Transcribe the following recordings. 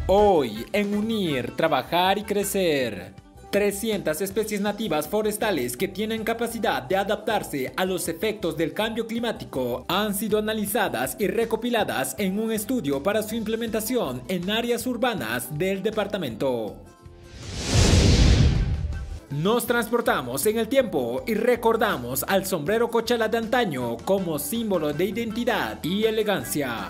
Hoy, en Unir, Trabajar y Crecer. 300 especies nativas forestales que tienen capacidad de adaptarse a los efectos del cambio climático han sido analizadas y recopiladas en un estudio para su implementación en áreas urbanas del departamento. Nos transportamos en el tiempo y recordamos al sombrero cochala de antaño como símbolo de identidad y elegancia.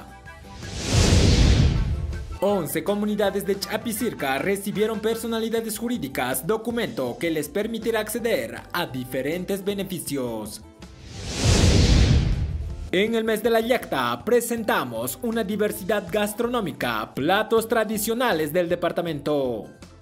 11 comunidades de Chapicirca recibieron personalidades jurídicas documento que les permitirá acceder a diferentes beneficios. En el mes de la Yacta presentamos una diversidad gastronómica, platos tradicionales del departamento.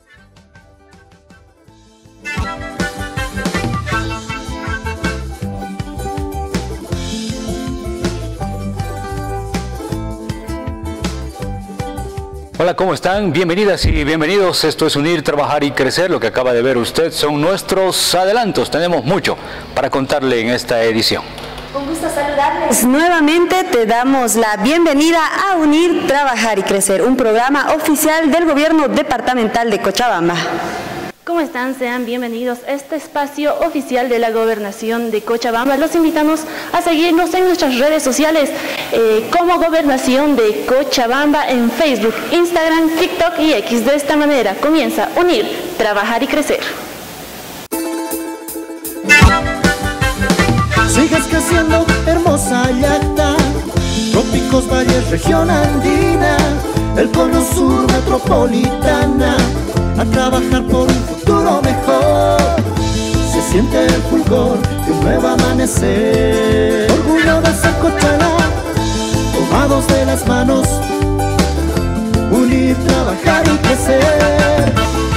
Hola, ¿cómo están? Bienvenidas y bienvenidos. Esto es Unir, Trabajar y Crecer. Lo que acaba de ver usted son nuestros adelantos. Tenemos mucho para contarle en esta edición. Un gusto saludarles. Nuevamente te damos la bienvenida a Unir, Trabajar y Crecer, un programa oficial del Gobierno Departamental de Cochabamba. ¿Cómo están? Sean bienvenidos a este espacio oficial de la Gobernación de Cochabamba. Los invitamos a seguirnos en nuestras redes sociales como Gobernación de Cochabamba en Facebook, Instagram, TikTok y X. De esta manera comienza Unir, Trabajar y Crecer. Sigues creciendo, hermosa Yacta, trópicos, valles, región andina, el cono sur metropolitana, a trabajar por un futuro mejor. Se siente el fulgor de un nuevo amanecer. Orgullo de ser cochala, tomados de las manos, unir, trabajar y crecer.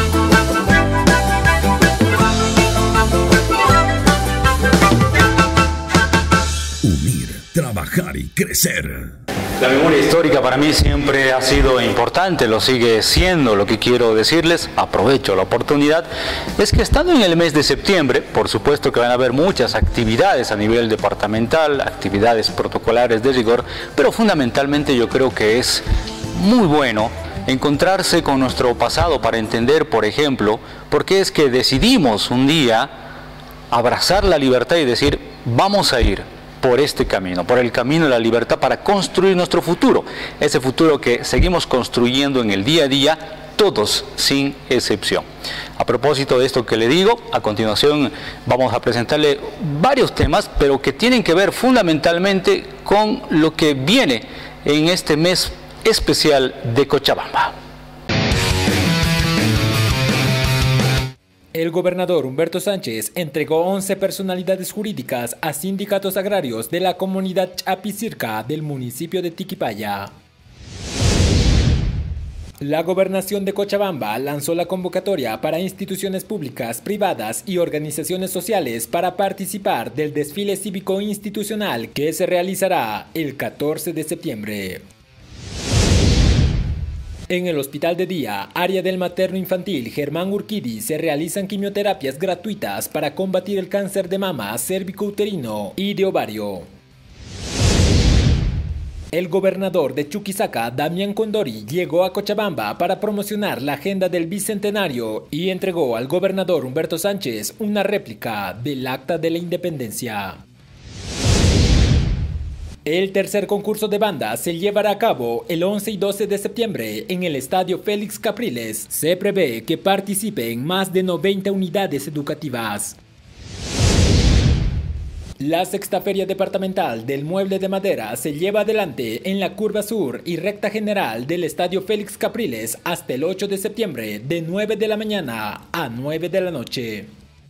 Unir, trabajar y crecer. La memoria histórica para mí siempre ha sido importante, lo sigue siendo. Lo que quiero decirles, aprovecho la oportunidad, es que estando en el mes de septiembre, por supuesto que van a haber muchas actividades a nivel departamental, actividades protocolares de rigor, pero fundamentalmente yo creo que es muy bueno encontrarse con nuestro pasado para entender, por ejemplo, por qué es que decidimos un día abrazar la libertad y decir, vamos a ir por este camino, por el camino de la libertad para construir nuestro futuro, ese futuro que seguimos construyendo en el día a día, todos sin excepción. A propósito de esto que le digo, a continuación vamos a presentarle varios temas, pero que tienen que ver fundamentalmente con lo que viene en este mes especial de Cochabamba. El gobernador Humberto Sánchez entregó 11 personalidades jurídicas a sindicatos agrarios de la comunidad Chapicirca del municipio de Tiquipaya. La gobernación de Cochabamba lanzó la convocatoria para instituciones públicas, privadas y organizaciones sociales para participar del desfile cívico institucional que se realizará el 14 de septiembre. En el Hospital de Día, área del materno infantil Germán Urquidi, se realizan quimioterapias gratuitas para combatir el cáncer de mama, cérvico-uterino y de ovario. El gobernador de Chuquisaca, Damián Condori, llegó a Cochabamba para promocionar la agenda del Bicentenario y entregó al gobernador Humberto Sánchez una réplica del Acta de la Independencia. El tercer concurso de banda se llevará a cabo el 11 y 12 de septiembre en el Estadio Félix Capriles. Se prevé que participen más de 90 unidades educativas. La sexta feria departamental del mueble de madera se lleva adelante en la curva sur y recta general del Estadio Félix Capriles hasta el 8 de septiembre de 9 de la mañana a 9 de la noche.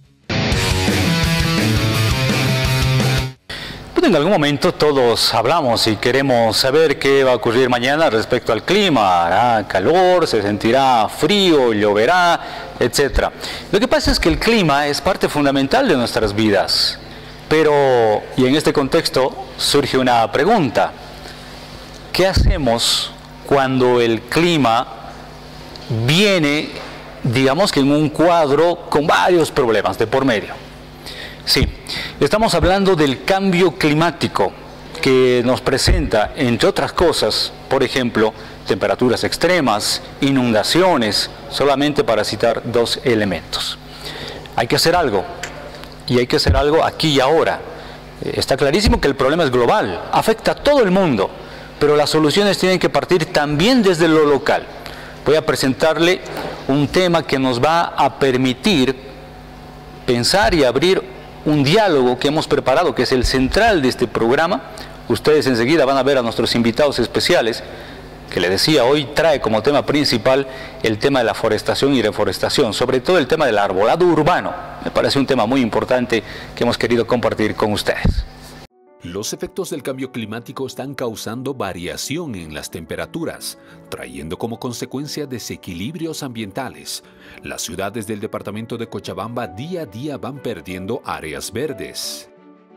En algún momento todos hablamos y queremos saber qué va a ocurrir mañana respecto al clima. Hará calor, se sentirá frío, lloverá, etc. Lo que pasa es que el clima es parte fundamental de nuestras vidas. Pero, y en este contexto surge una pregunta. ¿Qué hacemos cuando el clima viene, digamos que en un cuadro con varios problemas de por medio? Sí, estamos hablando del cambio climático. que nos presenta, entre otras cosas, por ejemplo, temperaturas extremas, inundaciones, solamente para citar 2 elementos. Hay que hacer algo, y hay que hacer algo aquí y ahora. Está clarísimo que el problema es global, afecta a todo el mundo, pero las soluciones tienen que partir también desde lo local. Voy a presentarle un tema que nos va a permitir pensar y abrir un diálogo que hemos preparado, que es el central de este programa. Ustedes enseguida van a ver a nuestros invitados especiales, que le decía, hoy trae como tema principal el tema de la forestación y reforestación, sobre todo el tema del arbolado urbano. Me parece un tema muy importante que hemos querido compartir con ustedes. Los efectos del cambio climático están causando variación en las temperaturas, trayendo como consecuencia desequilibrios ambientales. Las ciudades del departamento de Cochabamba día a día van perdiendo áreas verdes.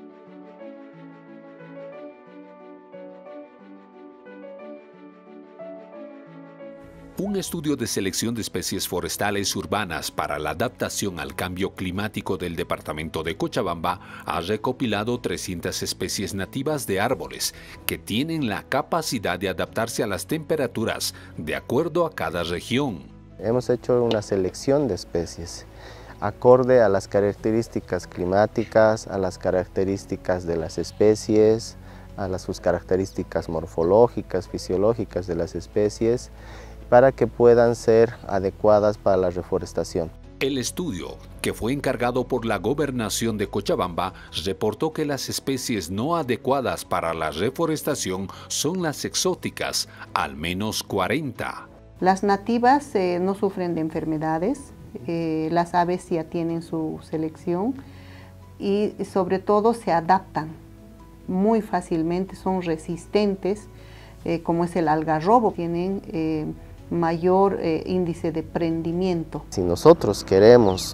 Un estudio de selección de especies forestales urbanas para la adaptación al cambio climático del departamento de Cochabamba ha recopilado 300 especies nativas de árboles que tienen la capacidad de adaptarse a las temperaturas de acuerdo a cada región. Hemos hecho una selección de especies acorde a las características climáticas, a las características de las especies, a sus características morfológicas, fisiológicas de las especies, para que puedan ser adecuadas para la reforestación. El estudio, que fue encargado por la Gobernación de Cochabamba, reportó que las especies no adecuadas para la reforestación son las exóticas, al menos 40. Las nativas no sufren de enfermedades, las aves ya tienen su selección y sobre todo se adaptan muy fácilmente, son resistentes, como es el algarrobo, tienen mayor índice de prendimiento. Si nosotros queremos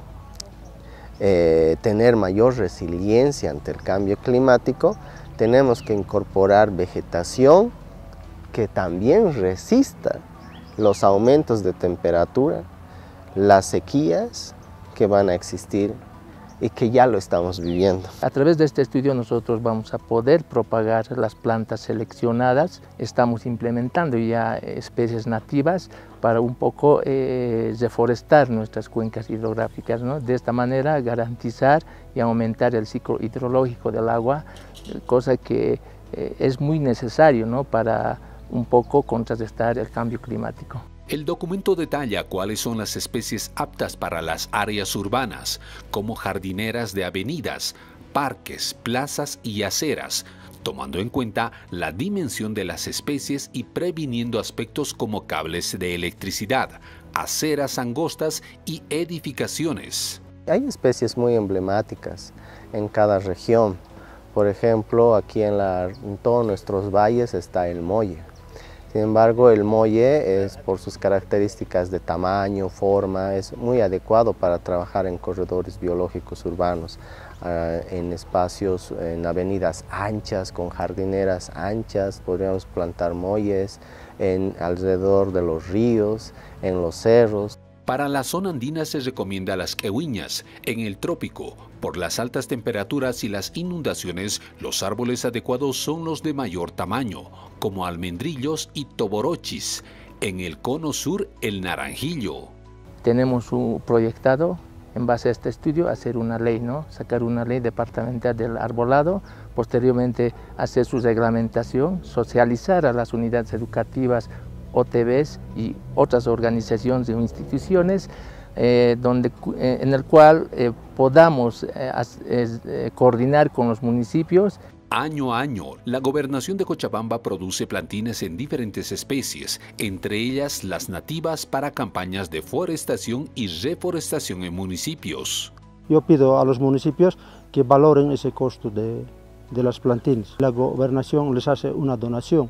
tener mayor resiliencia ante el cambio climático, tenemos que incorporar vegetación que también resista los aumentos de temperatura, las sequías que van a existir y que ya lo estamos viviendo. A través de este estudio nosotros vamos a poder propagar las plantas seleccionadas. Estamos implementando ya especies nativas para un poco reforestar nuestras cuencas hidrográficas, ¿no? De esta manera garantizar y aumentar el ciclo hidrológico del agua, cosa que es muy necesario, ¿no? Para un poco contrarrestar el cambio climático. El documento detalla cuáles son las especies aptas para las áreas urbanas, como jardineras de avenidas, parques, plazas y aceras, tomando en cuenta la dimensión de las especies y previniendo aspectos como cables de electricidad, aceras angostas y edificaciones. Hay especies muy emblemáticas en cada región. Por ejemplo, aquí en todos nuestros valles está el molle. Sin embargo, el molle es, por sus características de tamaño, forma, es muy adecuado para trabajar en corredores biológicos urbanos, en espacios, en avenidas anchas, con jardineras anchas. Podríamos plantar molles alrededor de los ríos, en los cerros. Para la zona andina se recomienda las quehuiñas. En el trópico, por las altas temperaturas y las inundaciones, los árboles adecuados son los de mayor tamaño, como almendrillos y toborochis. En el cono sur, el naranjillo. Tenemos proyectado, en base a este estudio, hacer una ley, ¿no? Sacar una ley departamental del arbolado, posteriormente hacer su reglamentación, socializar a las unidades educativas, OTBs y otras organizaciones o instituciones en el cual podamos coordinar con los municipios. Año a año, la Gobernación de Cochabamba produce plantines en diferentes especies, entre ellas las nativas para campañas de forestación y reforestación en municipios. Yo pido a los municipios que valoren ese costo de los plantines. La Gobernación les hace una donación.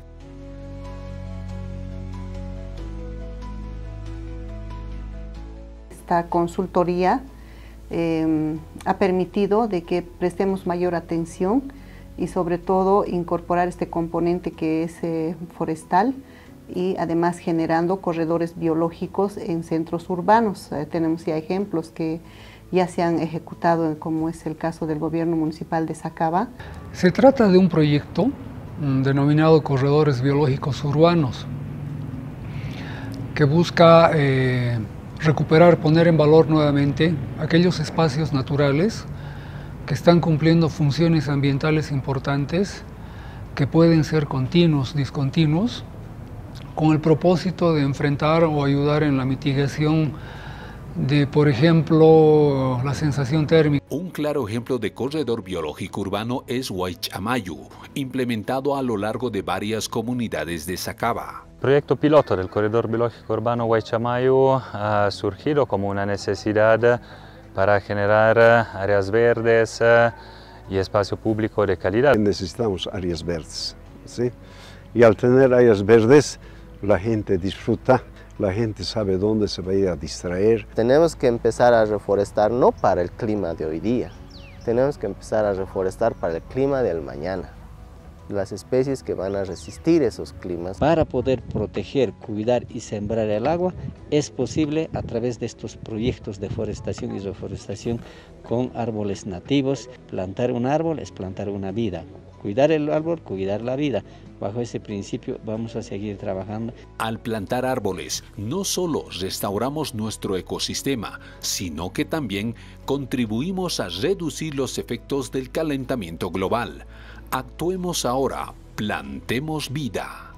Esta consultoría ha permitido de que prestemos mayor atención y sobre todo incorporar este componente que es forestal y además generando corredores biológicos en centros urbanos. Tenemos ya ejemplos que ya se han ejecutado, como es el caso del gobierno municipal de Sacaba. Se trata de un proyecto denominado Corredores Biológicos Urbanos, que busca recuperar, poner en valor nuevamente aquellos espacios naturales que están cumpliendo funciones ambientales importantes, que pueden ser continuos, discontinuos, con el propósito de enfrentar o ayudar en la mitigación de, por ejemplo, la sensación térmica. Un claro ejemplo de corredor biológico urbano es Huaychamayu, implementado a lo largo de varias comunidades de Sacaba. El proyecto piloto del corredor biológico urbano Huaychamayu ha surgido como una necesidad para generar áreas verdes y espacio público de calidad. Necesitamos áreas verdes, ¿sí? Y al tener áreas verdes, la gente disfruta, la gente sabe dónde se va a ir a distraer. Tenemos que empezar a reforestar no para el clima de hoy día, tenemos que empezar a reforestar para el clima del mañana. Las especies que van a resistir esos climas. Para poder proteger, cuidar y sembrar el agua es posible a través de estos proyectos de forestación y reforestación con árboles nativos. Plantar un árbol es plantar una vida. Cuidar el árbol, cuidar la vida. Bajo ese principio vamos a seguir trabajando. Al plantar árboles, no solo restauramos nuestro ecosistema, sino que también contribuimos a reducir los efectos del calentamiento global. Actuemos ahora, plantemos vida.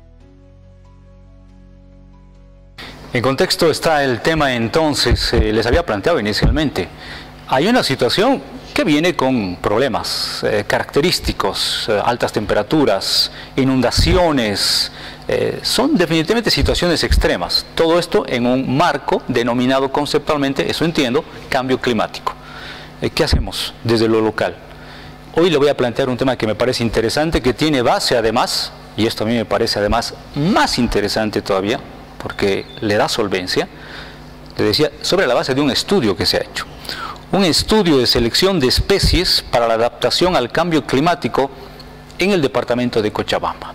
En contexto está el tema entonces, les había planteado inicialmente. Hay una situación que viene con problemas característicos, altas temperaturas, inundaciones, son definitivamente situaciones extremas. Todo esto en un marco denominado conceptualmente, eso entiendo, cambio climático. ¿Qué hacemos desde lo local? Hoy le voy a plantear un tema que me parece interesante, que tiene base además, y esto a mí me parece además más interesante todavía, porque le da solvencia, le decía, sobre la base de un estudio que se ha hecho. Un estudio de selección de especies para la adaptación al cambio climático en el departamento de Cochabamba.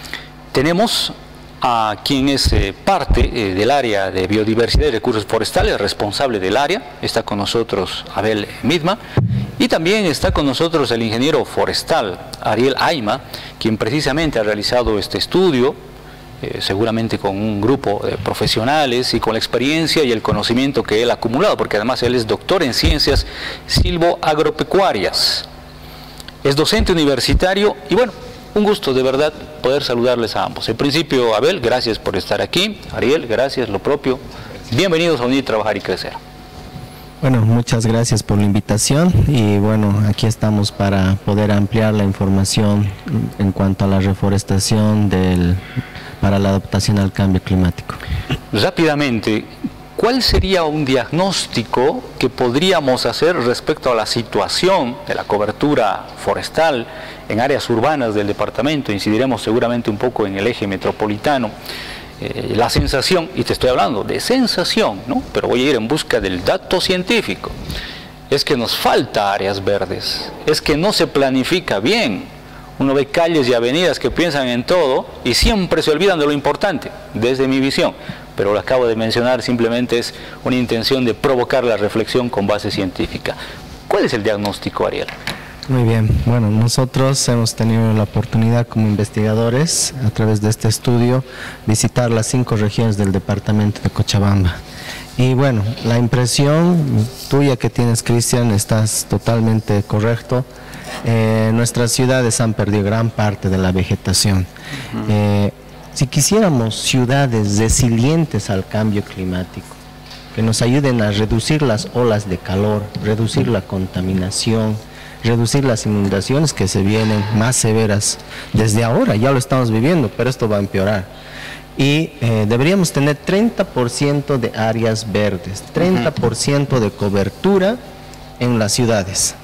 Tenemos a quien es parte del área de biodiversidad y recursos forestales, responsable del área, está con nosotros Abel Midma, y también está con nosotros el ingeniero forestal Ariel Ayma, quien precisamente ha realizado este estudio, seguramente con un grupo de profesionales y con la experiencia y el conocimiento que él ha acumulado, porque además él es doctor en ciencias silvoagropecuarias, es docente universitario y bueno, un gusto de verdad poder saludarles a ambos. En principio, Abel, gracias por estar aquí. Ariel, gracias, lo propio. Bienvenidos a Unir, Trabajar y Crecer. Bueno, muchas gracias por la invitación y bueno, aquí estamos para poder ampliar la información en cuanto a la reforestación para la adaptación al cambio climático. Rápidamente, ¿cuál sería un diagnóstico que podríamos hacer respecto a la situación de la cobertura forestal en áreas urbanas del departamento? Incidiremos seguramente un poco en el eje metropolitano. La sensación, y te estoy hablando de sensación, ¿no? Pero voy a ir en busca del dato científico, es que nos falta áreas verdes, es que no se planifica bien. Uno ve calles y avenidas que piensan en todo y siempre se olvidan de lo importante, desde mi visión. Pero lo acabo de mencionar, simplemente es una intención de provocar la reflexión con base científica. ¿Cuál es el diagnóstico, Ariel? Muy bien, bueno, nosotros hemos tenido la oportunidad como investigadores, a través de este estudio, visitar las 5 regiones del departamento de Cochabamba. Y bueno, la impresión tuya que tienes, Cristian, estás totalmente correcto. Nuestras ciudades han perdido gran parte de la vegetación. Si quisiéramos ciudades resilientes al cambio climático, que nos ayuden a reducir las olas de calor, reducir la contaminación, reducir las inundaciones que se vienen más severas desde ahora, ya lo estamos viviendo, pero esto va a empeorar. Y deberíamos tener 30% de áreas verdes, 30% de cobertura en las ciudades.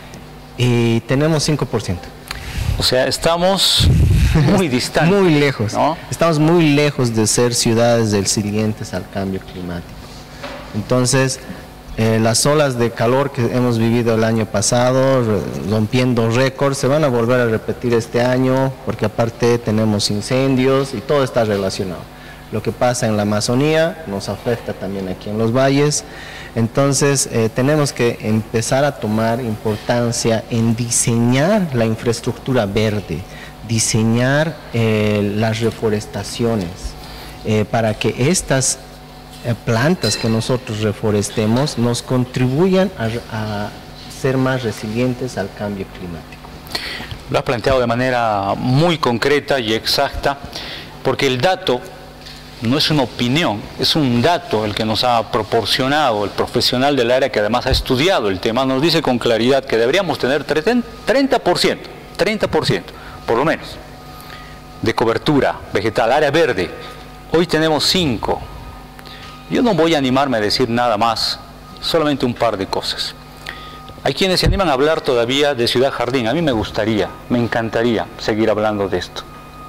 Y tenemos 5%. O sea, estamos muy distantes. Muy lejos, ¿no? Estamos muy lejos de ser ciudades resilientes al cambio climático. Entonces, las olas de calor que hemos vivido el año pasado, rompiendo récords, se van a volver a repetir este año, porque aparte tenemos incendios y todo está relacionado. Lo que pasa en la Amazonía nos afecta también aquí en los valles. Entonces tenemos que empezar a tomar importancia en diseñar la infraestructura verde, diseñar las reforestaciones para que estas plantas que nosotros reforestemos nos contribuyan a ser más resilientes al cambio climático. Lo has planteado de manera muy concreta y exacta, porque el dato no es una opinión, es un dato el que nos ha proporcionado el profesional del área que además ha estudiado el tema. Nos dice con claridad que deberíamos tener 30%, por lo menos, de cobertura vegetal, área verde. Hoy tenemos 5. Yo no voy a animarme a decir nada más, solamente un par de cosas. Hay quienes se animan a hablar todavía de Ciudad Jardín. A mí me gustaría, me encantaría seguir hablando de esto.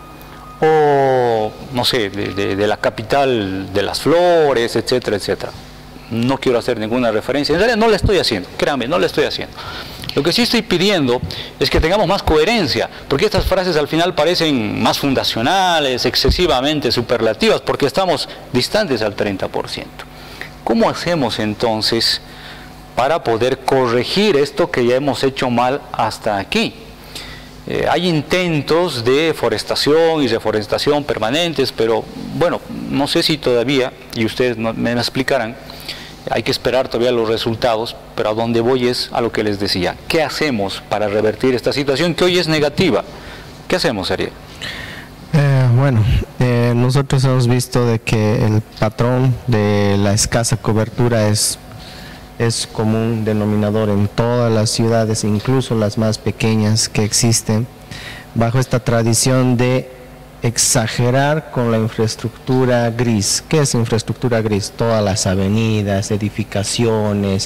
O, no sé, de la capital de las flores, etcétera, etcétera. No quiero hacer ninguna referencia. En realidad no la estoy haciendo, créanme, no la estoy haciendo. Lo que sí estoy pidiendo es que tengamos más coherencia, porque estas frases al final parecen más fundacionales, excesivamente superlativas, porque estamos distantes al 30%. ¿Cómo hacemos entonces para poder corregir esto que ya hemos hecho mal hasta aquí? Hay intentos de forestación y reforestación permanentes, pero bueno, no sé si todavía, y ustedes me explicarán, hay que esperar todavía los resultados, pero a donde voy es a lo que les decía. ¿Qué hacemos para revertir esta situación que hoy es negativa? ¿Qué hacemos, Ariel? Nosotros hemos visto de que el patrón de la escasa cobertura es común denominador en todas las ciudades, incluso las más pequeñas que existen, bajo esta tradición de exagerar con la infraestructura gris. ¿Qué es infraestructura gris? Todas las avenidas, edificaciones,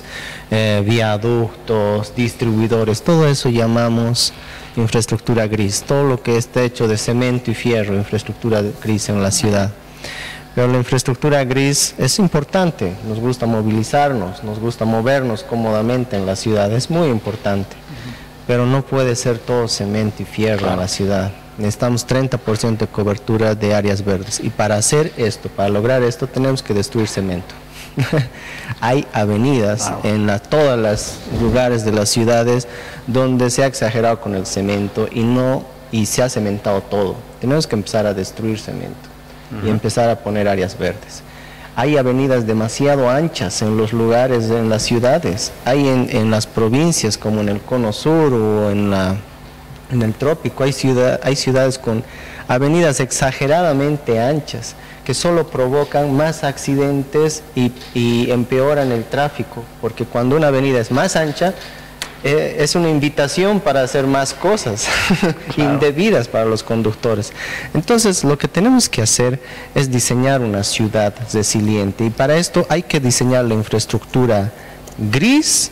viaductos, distribuidores, todo eso llamamos infraestructura gris. Todo lo que está hecho de cemento y fierro, infraestructura gris en la ciudad. Pero la infraestructura gris es importante, nos gusta movilizarnos, nos gusta movernos cómodamente en la ciudad, es muy importante, pero no puede ser todo cemento y fierro en la ciudad. Necesitamos 30% de cobertura de áreas verdes, y para hacer esto, para lograr esto, tenemos que destruir cemento. Hay avenidas en todos los lugares de las ciudades donde se ha exagerado con el cemento y se ha cementado todo. Tenemos que empezar a destruir cemento y empezar a poner áreas verdes. Hay avenidas demasiado anchas en los lugares, en las ciudades. Hay en las provincias como en el Cono Sur o en el trópico, hay ciudades con avenidas exageradamente anchas que solo provocan más accidentes y empeoran el tráfico, porque cuando una avenida es más ancha, es una invitación para hacer más cosas indebidas para los conductores. Entonces, lo que tenemos que hacer es diseñar una ciudad resiliente, y para esto hay que diseñar la infraestructura gris,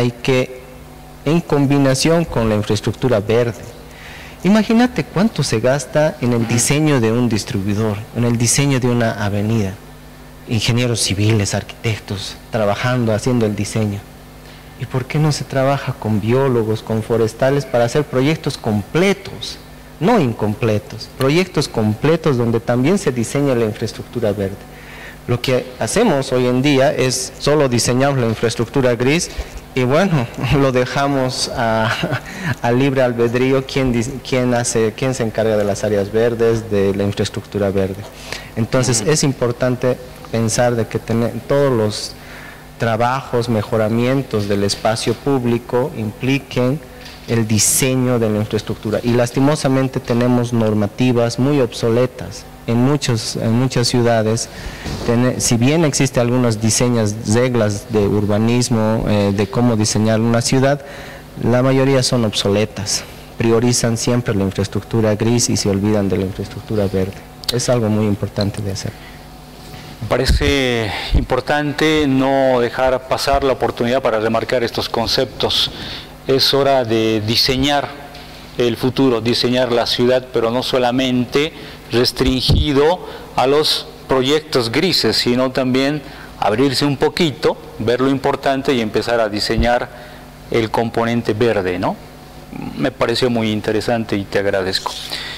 en combinación con la infraestructura verde. Imagínate cuánto se gasta en el diseño de un distribuidor, en el diseño de una avenida. Ingenieros civiles, arquitectos, trabajando, haciendo el diseño. ¿Y por qué no se trabaja con biólogos, con forestales para hacer proyectos completos, no incompletos, proyectos completos donde también se diseña la infraestructura verde? Lo que hacemos hoy en día es solo diseñamos la infraestructura gris y bueno, lo dejamos a libre albedrío quién se encarga de las áreas verdes, de la infraestructura verde. Entonces es importante pensar de que todos los trabajos, mejoramientos del espacio público impliquen el diseño de la infraestructura, y lastimosamente tenemos normativas muy obsoletas en muchas ciudades. Si bien existen algunos diseños, reglas de urbanismo, de cómo diseñar una ciudad, la mayoría son obsoletas, priorizan siempre la infraestructura gris y se olvidan de la infraestructura verde. Es algo muy importante de hacer. Me parece importante no dejar pasar la oportunidad para remarcar estos conceptos. Es hora de diseñar el futuro, diseñar la ciudad, pero no solamente restringido a los proyectos grises, sino también abrirse un poquito, ver lo importante y empezar a diseñar el componente verde, ¿no? Me pareció muy interesante y te agradezco.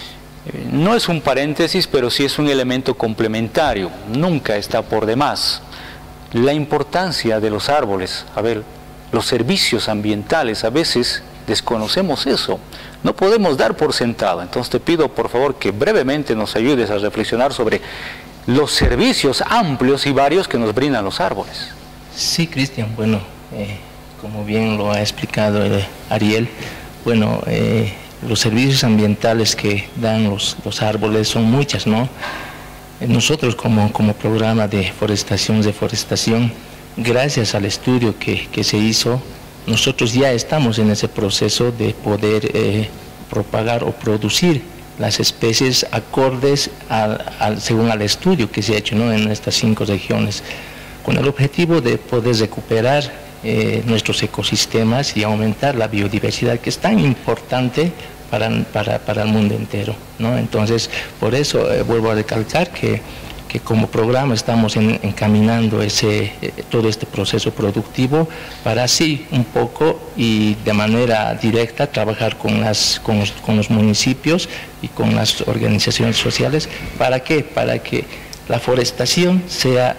No es un paréntesis, pero sí es un elemento complementario, nunca está por demás. La importancia de los árboles, a ver, los servicios ambientales, a veces desconocemos eso, no podemos dar por sentado. Entonces te pido por favor que brevemente nos ayudes a reflexionar sobre los servicios amplios y varios que nos brindan los árboles. Sí, Cristian, bueno, como bien lo ha explicado Ariel, bueno, los servicios ambientales que dan los árboles son muchas, ¿no? Nosotros como programa de deforestación, gracias al estudio que se hizo, nosotros ya estamos en ese proceso de poder propagar o producir las especies acordes según al estudio que se ha hecho, ¿no?, en estas 5 regiones, con el objetivo de poder recuperar nuestros ecosistemas y aumentar la biodiversidad, que es tan importante para el mundo entero, ¿no? Entonces, por eso vuelvo a recalcar que como programa estamos encaminando todo este proceso productivo para así un poco y de manera directa trabajar con los municipios y con las organizaciones sociales. ¿Para qué? Para que la forestación sea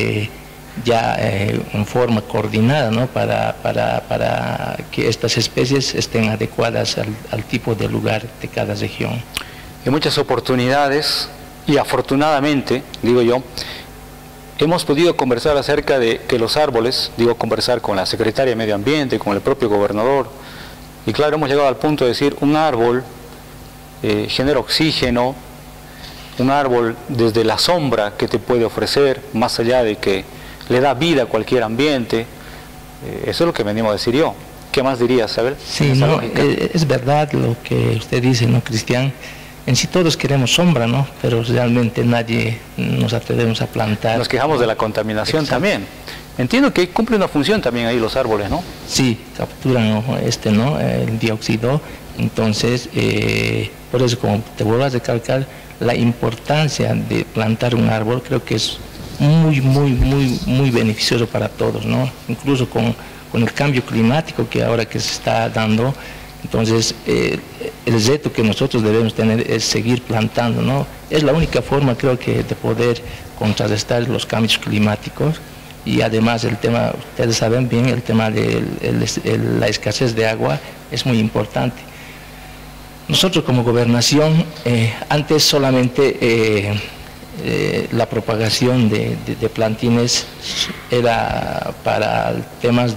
en forma coordinada, ¿no?, para que estas especies estén adecuadas al tipo de lugar de cada región. En muchas oportunidades, y afortunadamente, digo yo, hemos podido conversar acerca de que los árboles, conversar con la secretaria de Medio Ambiente, con el propio gobernador, y claro, hemos llegado al punto de decir, un árbol genera oxígeno, un árbol desde la sombra que te puede ofrecer, más allá de que le da vida a cualquier ambiente, eso es lo que venimos a decir yo. ¿Qué más dirías, Isabel? Sí, no, es verdad lo que usted dice, ¿no, Cristian? En sí todos queremos sombra, ¿no? Pero realmente nadie nos atrevemos a plantar. Nos quejamos de la contaminación. Exacto. También. Entiendo que cumple una función también ahí los árboles, ¿no? Sí, capturan el dióxido. Entonces, por eso, como te vuelvo a recalcar, la importancia de plantar un árbol creo que es muy beneficioso para todos, ¿no? Incluso con el cambio climático que ahora que se está dando. Entonces, el reto que nosotros debemos tener es seguir plantando, ¿no? Es la única forma, creo que, de poder contrarrestar los cambios climáticos. Y además el tema, ustedes saben bien, el tema de la escasez de agua es muy importante. Nosotros como gobernación, antes solamente la propagación de plantines era para temas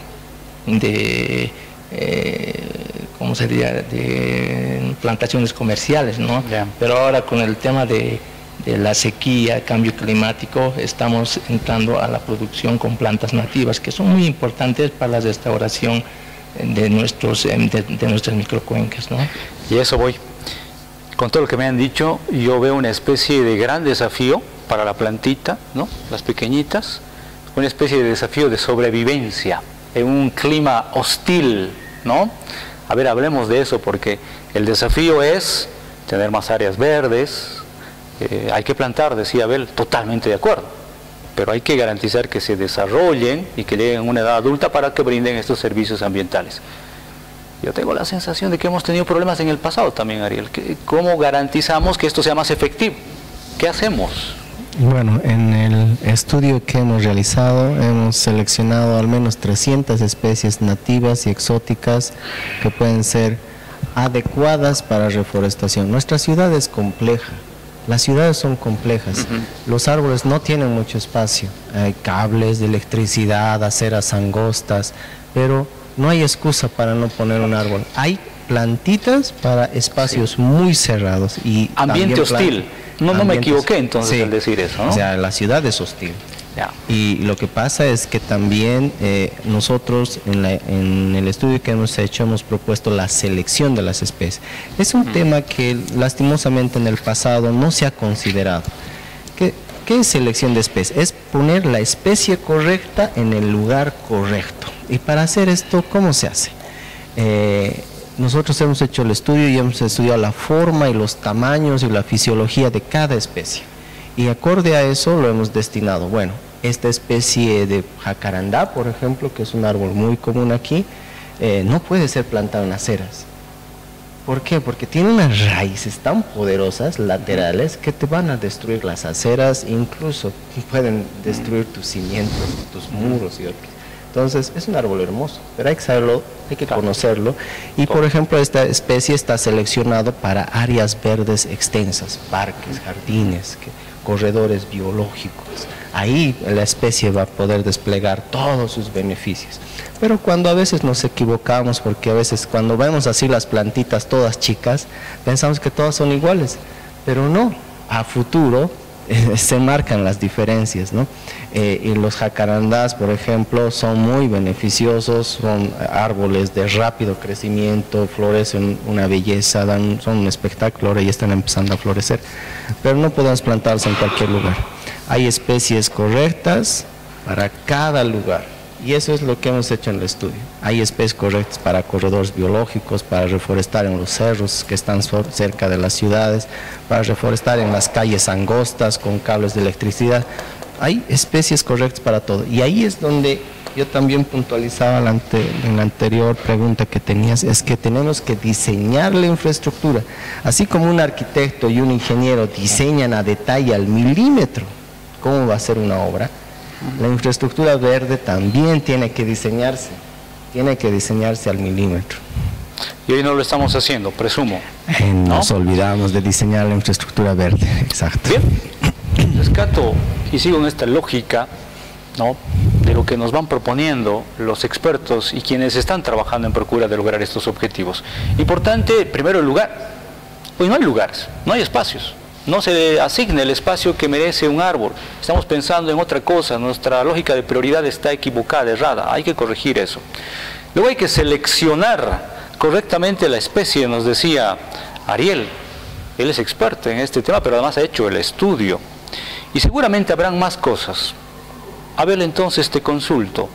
¿cómo sería?, de plantaciones comerciales, ¿no? Yeah. Pero ahora con el tema de la sequía, cambio climático, estamos entrando a la producción con plantas nativas, que son muy importantes para la restauración de nuestras microcuencas, ¿no? Y eso voy. Con todo lo que me han dicho, yo veo una especie de gran desafío para la plantita, ¿no?, las pequeñitas, una especie de desafío de sobrevivencia en un clima hostil, ¿no? A ver, hablemos de eso, porque el desafío es tener más áreas verdes, hay que plantar, decía Abel, totalmente de acuerdo, pero hay que garantizar que se desarrollen y que lleguen a una edad adulta para que brinden estos servicios ambientales. Yo tengo la sensación de que hemos tenido problemas en el pasado también, Ariel. ¿Cómo garantizamos que esto sea más efectivo? ¿Qué hacemos? Bueno, en el estudio que hemos realizado hemos seleccionado al menos 300 especies nativas y exóticas que pueden ser adecuadas para reforestación. Nuestra ciudad es compleja, las ciudades son complejas, los árboles no tienen mucho espacio, hay cables de electricidad, aceras angostas, pero no hay excusa para no poner un árbol. Hay plantitas para espacios muy cerrados y ambiente hostil. No me equivoqué entonces al decir eso, ¿no? O sea, la ciudad es hostil. Y lo que pasa es que también nosotros en el estudio que hemos hecho hemos propuesto la selección de las especies. Es un tema que lastimosamente en el pasado no se ha considerado. ¿Qué es selección de especies? Es poner la especie correcta en el lugar correcto. Y para hacer esto, ¿cómo se hace? Nosotros hemos hecho el estudio y hemos estudiado la forma y los tamaños y la fisiología de cada especie. Y acorde a eso lo hemos destinado. Bueno, esta especie de jacarandá, por ejemplo, que es un árbol muy común aquí, no puede ser plantado en aceras. ¿Por qué? Porque tiene unas raíces tan poderosas laterales que te van a destruir las aceras, incluso pueden destruir tus cimientos, tus muros y otros. Entonces es un árbol hermoso, pero hay que saberlo, hay que conocerlo. Y por ejemplo, esta especie está seleccionado para áreas verdes extensas, parques, jardines, corredores biológicos. Ahí la especie va a poder desplegar todos sus beneficios. Pero cuando a veces nos equivocamos, porque a veces cuando vemos así las plantitas todas chicas, pensamos que todas son iguales, pero no, a futuro se marcan las diferencias, ¿no? Y los jacarandás, por ejemplo, son muy beneficiosos, son árboles de rápido crecimiento, florecen una belleza, son un espectáculo, ahora ya están empezando a florecer, pero no podemos plantarlos en cualquier lugar. Hay especies correctas para cada lugar. Y eso es lo que hemos hecho en el estudio. Hay especies correctas para corredores biológicos, para reforestar en los cerros que están cerca de las ciudades, para reforestar en las calles angostas con cables de electricidad. Hay especies correctas para todo. Y ahí es donde yo también puntualizaba en la anterior pregunta que tenías, es que tenemos que diseñar la infraestructura. Así como un arquitecto y un ingeniero diseñan a detalle al milímetro cómo va a ser una obra, la infraestructura verde también tiene que diseñarse al milímetro. Y hoy no lo estamos haciendo, presumo. Nos olvidamos de diseñar la infraestructura verde, exacto. Bien, rescato y sigo en esta lógica, ¿no?, de lo que nos van proponiendo los expertos y quienes están trabajando en procura de lograr estos objetivos. Importante, primero, el lugar. Hoy no hay lugares, no hay espacios. No se le asigna el espacio que merece un árbol. Estamos pensando en otra cosa, nuestra lógica de prioridad está equivocada, errada, hay que corregir eso. Luego hay que seleccionar correctamente la especie, nos decía Ariel. Él es experto en este tema, pero además ha hecho el estudio. Y seguramente habrán más cosas. Abel, entonces te consulto.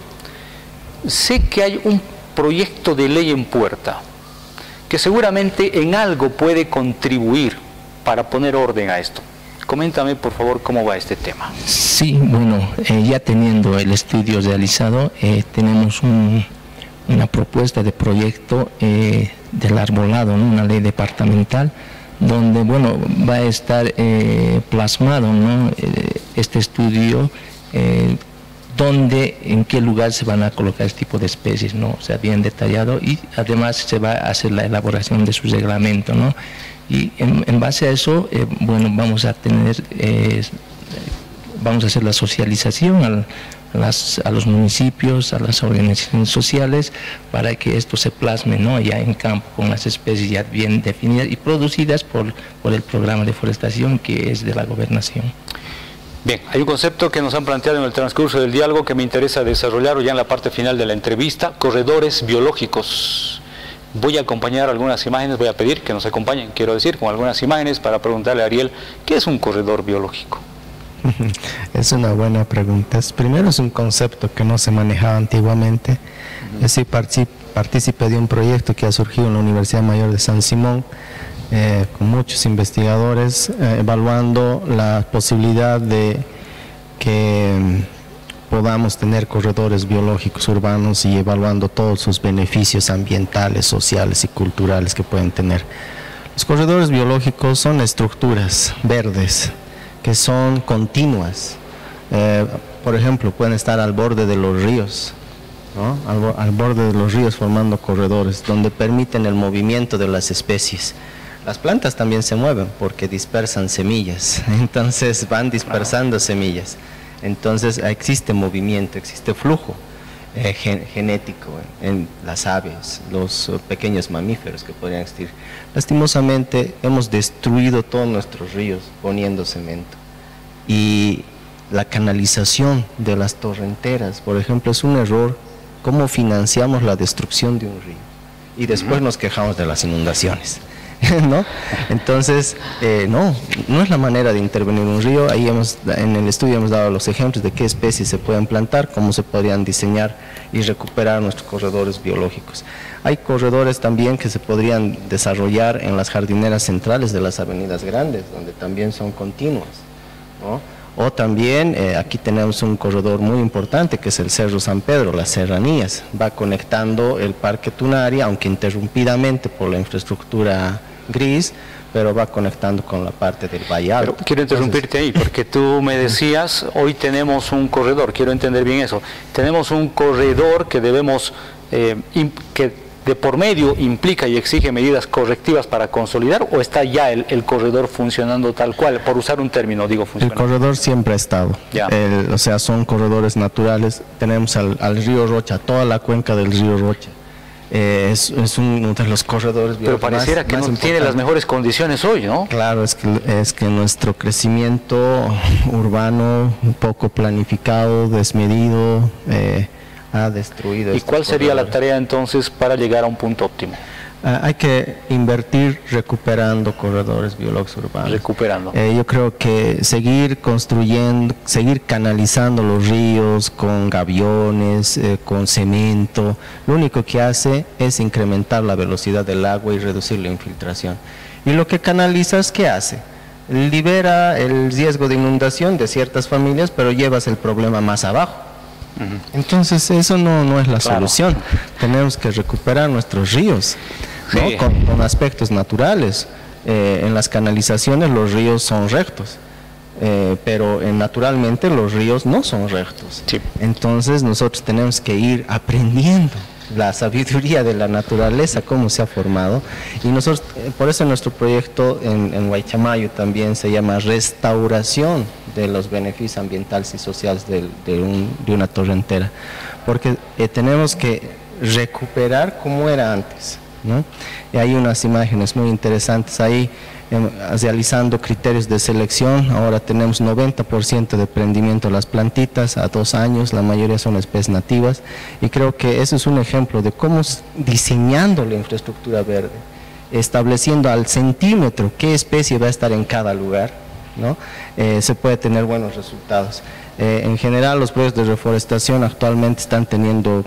Sé que hay un proyecto de ley en puerta, que seguramente en algo puede contribuir para poner orden a esto. Coméntame, por favor, cómo va este tema. Sí, bueno, ya teniendo el estudio realizado, tenemos una propuesta de proyecto del arbolado, ¿no?, una ley departamental, donde, bueno, va a estar plasmado, ¿no?, este estudio, en qué lugar se van a colocar este tipo de especies, ¿no? O sea, bien detallado, y además se va a hacer la elaboración de su reglamento, ¿no? Y en base a eso, bueno, vamos a hacer la socialización a los municipios, a las organizaciones sociales, para que esto se plasme, ¿no?, ya en campo, con las especies ya bien definidas y producidas por el programa de forestación que es de la gobernación. Bien, hay un concepto que nos han planteado en el transcurso del diálogo que me interesa desarrollar ya en la parte final de la entrevista: corredores biológicos. Voy a acompañar algunas imágenes, voy a pedir que nos acompañen, quiero decir, con algunas imágenes para preguntarle a Ariel, ¿qué es un corredor biológico? Es una buena pregunta. Primero, es un concepto que no se manejaba antiguamente. Yo soy partícipe de un proyecto que ha surgido en la Universidad Mayor de San Simón, con muchos investigadores, evaluando la posibilidad de que podamos tener corredores biológicos urbanos y evaluando todos sus beneficios ambientales, sociales y culturales que pueden tener. Los corredores biológicos son estructuras verdes que son continuas. Por ejemplo, pueden estar al borde de los ríos, ¿no?, al borde de los ríos, formando corredores donde permiten el movimiento de las especies. Las plantas también se mueven porque dispersan semillas, entonces van dispersando semillas. Entonces existe movimiento, existe flujo genético en las aves, los pequeños mamíferos que podrían existir. Lastimosamente hemos destruido todos nuestros ríos poniendo cemento, y la canalización de las torrenteras, por ejemplo, es un error. ¿Cómo financiamos la destrucción de un río? Y después nos quejamos de las inundaciones, ¿no? Entonces, no es la manera de intervenir un río. Ahí en el estudio hemos dado los ejemplos de qué especies se pueden plantar, cómo se podrían diseñar y recuperar nuestros corredores biológicos. Hay corredores también que se podrían desarrollar en las jardineras centrales de las avenidas grandes, donde también son continuas, ¿no? O también aquí tenemos un corredor muy importante que es el Cerro San Pedro, las serranías. Va conectando el Parque Tunari, aunque interrumpidamente por la infraestructura gris, pero va conectando con la parte del Valle Alto. Pero quiero interrumpirte ahí, porque tú me decías, hoy tenemos un corredor, quiero entender bien eso, tenemos un corredor que debemos, que de por medio implica y exige medidas correctivas para consolidar, o está ya el corredor funcionando tal cual, por usar un término, digo funcionando. El corredor siempre ha estado, o sea, son corredores naturales. Tenemos al río Rocha, toda la cuenca del río Rocha. Es uno de los corredores. Pero pareciera que no tiene las mejores condiciones hoy, ¿no? Claro, es que nuestro crecimiento urbano, un poco planificado, desmedido, ha destruido. ¿Y cuál sería la tarea entonces para llegar a un punto óptimo? Hay que invertir recuperando corredores biológicos urbanos. Recuperando. Yo creo que seguir construyendo, seguir canalizando los ríos con gaviones, con cemento, lo único que hace es incrementar la velocidad del agua y reducir la infiltración. Y lo que canalizas, ¿qué hace? Libera el riesgo de inundación de ciertas familias, pero llevas el problema más abajo. Entonces eso no es la solución. Tenemos que recuperar nuestros ríos, ¿no? Sí. Con aspectos naturales. En las canalizaciones los ríos son rectos, pero naturalmente los ríos no son rectos. Sí. Entonces nosotros tenemos que ir aprendiendo la sabiduría de la naturaleza, cómo se ha formado, y nosotros, por eso nuestro proyecto en Guaychamayo también se llama restauración de los beneficios ambientales y sociales de una torrentera, porque tenemos que recuperar como era antes, ¿no? Y hay unas imágenes muy interesantes ahí, realizando criterios de selección. Ahora tenemos 90% de prendimiento de las plantitas a 2 años, la mayoría son especies nativas, y creo que eso es un ejemplo de cómo diseñando la infraestructura verde, estableciendo al centímetro qué especie va a estar en cada lugar, ¿no? Se puede tener buenos resultados. En general los proyectos de reforestación actualmente están teniendo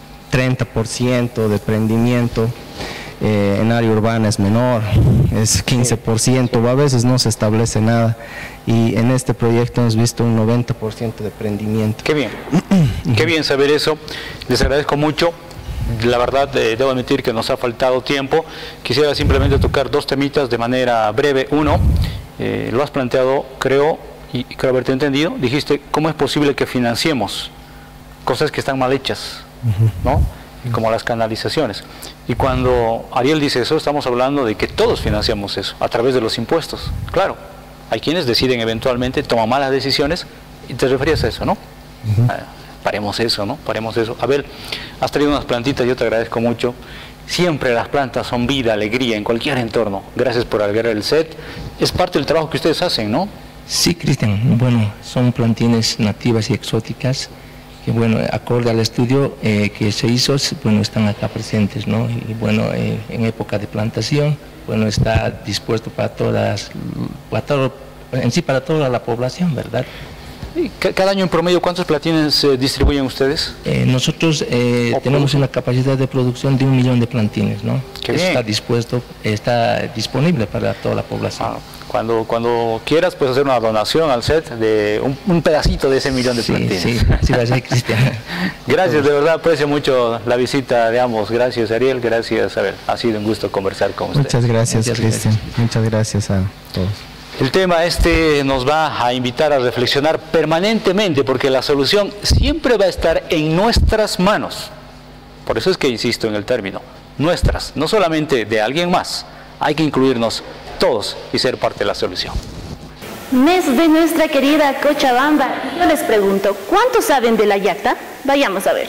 30% de prendimiento. En área urbana es menor, es 15%, o a veces no se establece nada, y en este proyecto hemos visto un 90% de prendimiento. Qué bien, qué bien saber eso, les agradezco mucho. La verdad, debo admitir que nos ha faltado tiempo. Quisiera simplemente tocar 2 temitas de manera breve. Uno, lo has planteado, creo, y creo haberte entendido, dijiste, ¿cómo es posible que financiemos cosas que están mal hechas, ¿no? Como las canalizaciones? Y cuando Ariel dice eso, estamos hablando de que todos financiamos eso a través de los impuestos. Claro, hay quienes deciden eventualmente, toman malas decisiones, y te referías a eso, ¿no? Paremos eso, ¿no? Paremos eso. A ver, has traído unas plantitas, yo te agradezco mucho. Siempre las plantas son vida, alegría en cualquier entorno. Gracias por alegrar el set. Es parte del trabajo que ustedes hacen, ¿no? Sí, Cristian. Bueno, son plantines nativas y exóticas que, bueno, acorde al estudio que se hizo, bueno, están acá presentes, ¿no? Y bueno, en época de plantación, bueno, está dispuesto para todas, para toda la población, ¿verdad? ¿Y cada año en promedio cuántos plantines distribuyen ustedes? Nosotros tenemos una capacidad de producción de 1 millón de plantines, ¿no? Qué bien. Está disponible para toda la población. Cuando quieras puedes hacer una donación al set de un pedacito de ese 1 millón de plantines. Sí, va a ser, Cristian. Gracias, de verdad aprecio mucho la visita de ambos. Gracias, Ariel, gracias, Abel. Ha sido un gusto conversar con usted. Muchas gracias, Cristian. Muchas gracias a todos. El tema nos va a invitar a reflexionar permanentemente, porque la solución siempre va a estar en nuestras manos. Por eso es que insisto en el término, nuestras, no solamente de alguien más. Hay que incluirnos todos y ser parte de la solución. Mes de nuestra querida Cochabamba. Yo les pregunto, ¿cuántos saben de la yacta? Vayamos a ver.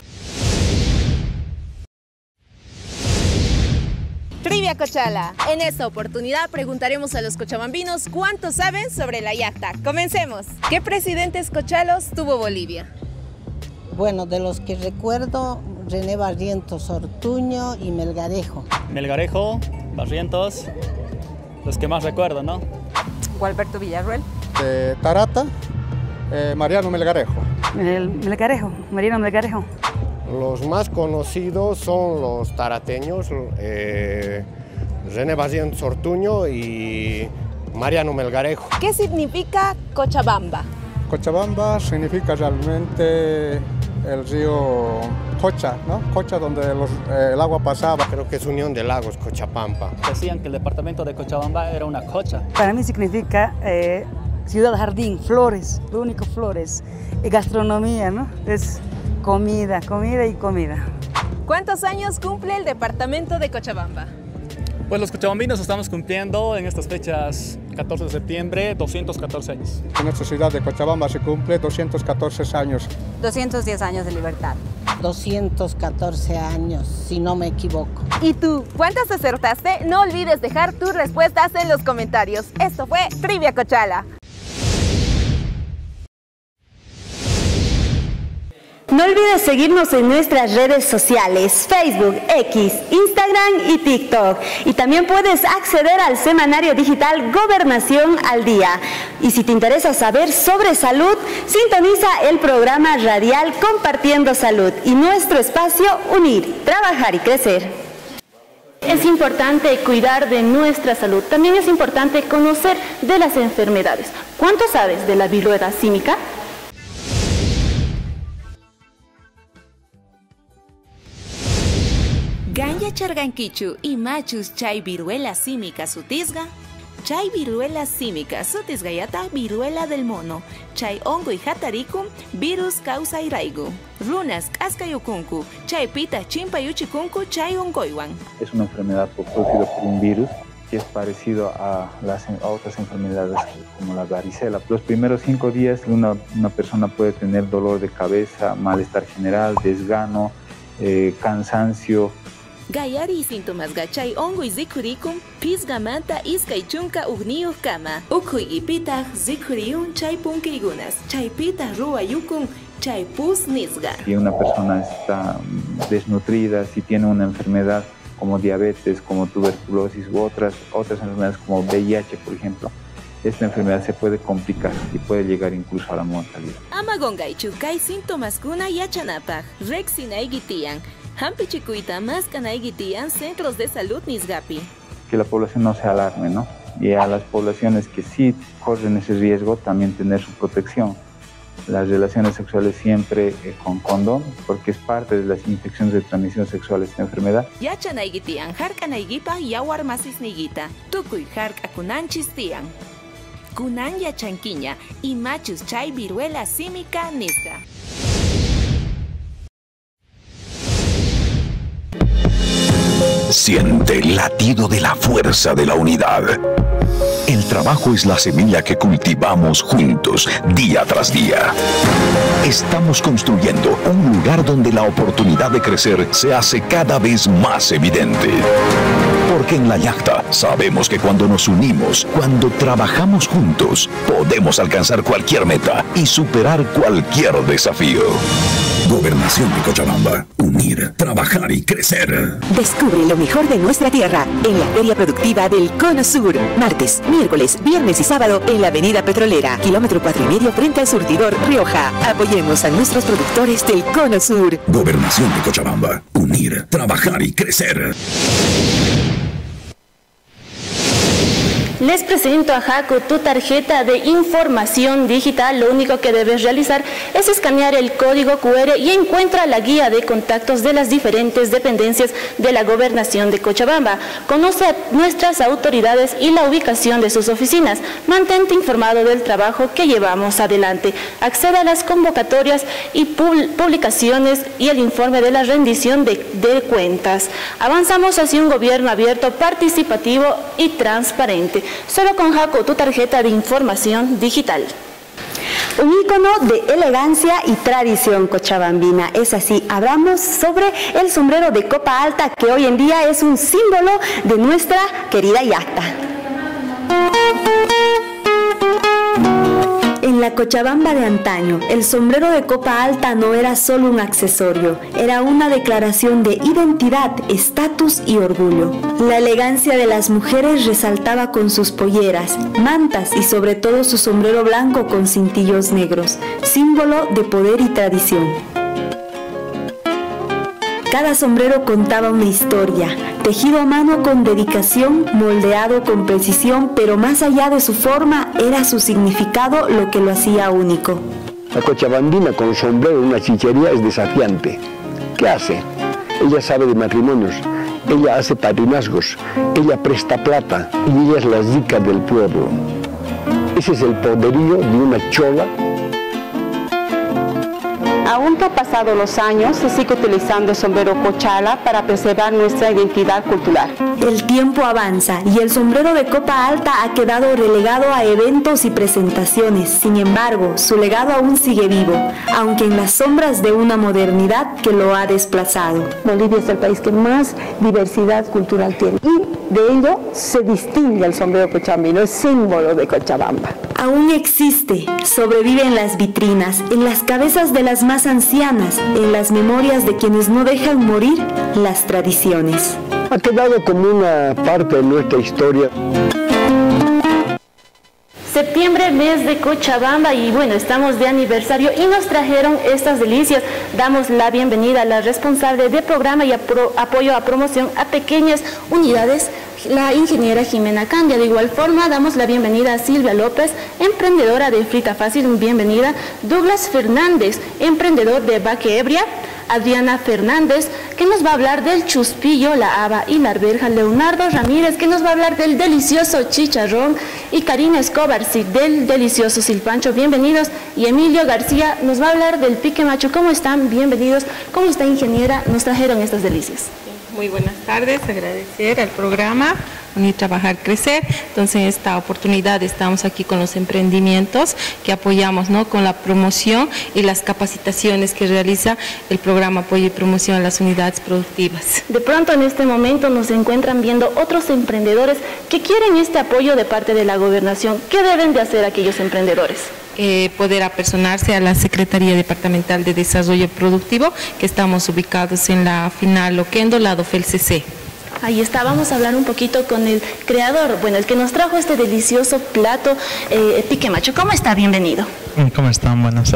Trivia Cochala. En esta oportunidad preguntaremos a los cochabambinos cuánto saben sobre la yacta. Comencemos. ¿Qué presidentes cochalos tuvo Bolivia? Bueno, de los que recuerdo, René Barrientos Ortuño y Melgarejo. Melgarejo, Barrientos, los que más recuerdo, ¿no? Gualberto Villarruel. Tarata, Mariano Melgarejo. Melgarejo, Mariano Melgarejo. Los más conocidos son los tarateños, René Barrientos Ortuño y Mariano Melgarejo. ¿Qué significa Cochabamba? Cochabamba significa realmente el río Cocha, ¿no? Cocha donde el agua pasaba. Creo que es unión de lagos, Cochapampa. Decían que el departamento de Cochabamba era una cocha. Para mí significa ciudad jardín, flores, lo único flores. Y gastronomía, ¿no? Es comida, comida y comida. ¿Cuántos años cumple el departamento de Cochabamba? Pues los cochabambinos estamos cumpliendo en estas fechas, 14 de septiembre, 214 años. En nuestra ciudad de Cochabamba se cumple 214 años. 210 años de libertad. 214 años, si no me equivoco. ¿Y tú? ¿Cuántas acertaste? No olvides dejar tus respuestas en los comentarios. Esto fue Trivia Cochala. No olvides seguirnos en nuestras redes sociales, Facebook, X, Instagram y TikTok. Y también puedes acceder al semanario digital Gobernación al Día. Y si te interesa saber sobre salud, sintoniza el programa radial Compartiendo Salud y nuestro espacio Unir, Trabajar y Crecer. Es importante cuidar de nuestra salud. También es importante conocer de las enfermedades. ¿Cuánto sabes de la viruela símica? Ganya charganquichu y machus chay viruela símica sutisga. Chay viruela símica sutisgayata viruela del mono. Chay hongo y jataricum virus causa iraigu. Runas cascayucuncu. Chay pita chimpayuchikuncu chay hongoiwan. Es una enfermedad producida por un virus que es parecido a otras enfermedades como la varicela. Los primeros 5 días una persona puede tener dolor de cabeza, malestar general, desgano, cansancio. Gayari síntomas gachay hongo y zicuricum, pisgamanta iskaichunka ugniuh kama. Ukhuigipita zicuriun chay punkigunas, chay pita ruayukun, chay pus nisga. Si una persona está desnutrida, si tiene una enfermedad como diabetes, como tuberculosis u otras enfermedades como VIH, por ejemplo, esta enfermedad se puede complicar y puede llegar incluso a la mortalidad. Amagongaichu kai síntomas kuna yachanapaj, rexinaigitian. Hampichikuita más canaigitian centros de salud nisgapi. Que la población no se alarme, ¿no? Y a las poblaciones que sí corren ese riesgo también tener su protección. Las relaciones sexuales siempre con condón, porque es parte de las infecciones de transmisión sexual esta enfermedad. Yachanaigitian harkanaigipa yawarmasisnigita, tukuy harkakunanchistian. Kunan yachanquiña y machus chay viruela símica nisga. Siente el latido de la fuerza de la unidad. El trabajo es la semilla que cultivamos juntos, día tras día. Estamos construyendo un lugar donde la oportunidad de crecer se hace cada vez más evidente. Porque en la Yacta sabemos que cuando nos unimos, cuando trabajamos juntos, podemos alcanzar cualquier meta y superar cualquier desafío. Gobernación de Cochabamba. Unir, trabajar y crecer. Descubre lo mejor de nuestra tierra en la Feria Productiva del Cono Sur. Martes, miércoles, viernes y sábado en la Avenida Petrolera, kilómetro 4,5 frente al surtidor Rioja. Apoyemos a nuestros productores del Cono Sur. Gobernación de Cochabamba. Unir, trabajar y crecer. Les presento a Jaco tu tarjeta de información digital. Lo único que debes realizar es escanear el código QR y encuentra la guía de contactos de las diferentes dependencias de la Gobernación de Cochabamba. Conoce a nuestras autoridades y la ubicación de sus oficinas. Mantente informado del trabajo que llevamos adelante. Acceda a las convocatorias y publicaciones y el informe de la rendición de cuentas. Avanzamos hacia un gobierno abierto, participativo y transparente. Solo con Jaco, tu tarjeta de información digital. Un ícono de elegancia y tradición cochabambina. Es así, hablamos sobre el sombrero de copa alta, que hoy en día es un símbolo de nuestra querida Yacta. En la Cochabamba de antaño, el sombrero de copa alta no era solo un accesorio, era una declaración de identidad, estatus y orgullo. La elegancia de las mujeres resaltaba con sus polleras, mantas y sobre todo su sombrero blanco con cintillos negros, símbolo de poder y tradición. cada sombrero contaba una historia, tejido a mano con dedicación, moldeado con precisión, pero más allá de su forma, era su significado lo que lo hacía único. La cochabambina con sombrero en una chichería es desafiante. ¿Qué hace? Ella sabe de matrimonios, ella hace padrinazgos, ella presta plata y ella es la zica del pueblo. Ese es el poderío de una chola. Aunque ha pasado los años, se sigue utilizando el sombrero cochala para preservar nuestra identidad cultural. El tiempo avanza y el sombrero de copa alta ha quedado relegado a eventos y presentaciones. Sin embargo, su legado aún sigue vivo, aunque en las sombras de una modernidad que lo ha desplazado. Bolivia es el país que más diversidad cultural tiene y de ello se distingue el sombrero cochabambino, es símbolo de Cochabamba. Aún existe, sobrevive en las vitrinas, en las cabezas de las más ancianas, en las memorias de quienes no dejan morir las tradiciones. Ha quedado como una parte de nuestra historia. Septiembre, mes de Cochabamba, y bueno, estamos de aniversario y nos trajeron estas delicias. Damos la bienvenida a la responsable de programa y apoyo a promoción a pequeñas unidades, la ingeniera Jimena Candia. De igual forma, damos la bienvenida a Silvia López, emprendedora de Frita Fácil, bienvenida. Douglas Fernández, emprendedor de Baque Ebria. Adriana Fernández, que nos va a hablar del chuspillo, la haba y la arveja. Leonardo Ramírez, que nos va a hablar del delicioso chicharrón. Y Karina Escobar, sí, del delicioso silpancho. Bienvenidos. Y Emilio García nos va a hablar del pique macho. ¿Cómo están? Bienvenidos. ¿Cómo está, ingeniera? Nos trajeron estas delicias. Muy buenas tardes, agradecer al programa Unir, Trabajar, Crecer. Entonces, en esta oportunidad estamos aquí con los emprendimientos que apoyamos, ¿no?, con la promoción y las capacitaciones que realiza el programa Apoyo y Promoción a las Unidades Productivas. De pronto, en este momento nos encuentran viendo otros emprendedores que quieren este apoyo de parte de la gobernación. ¿Qué deben de hacer aquellos emprendedores? Poder apersonarse a la Secretaría Departamental de Desarrollo Productivo, que estamos ubicados en la final Loquendo, lado FELCC. Ahí está, vamos a hablar un poquito con el creador, bueno, el que nos trajo este delicioso plato, pique macho. ¿Cómo está? Bienvenido. ¿Cómo están? Buenas.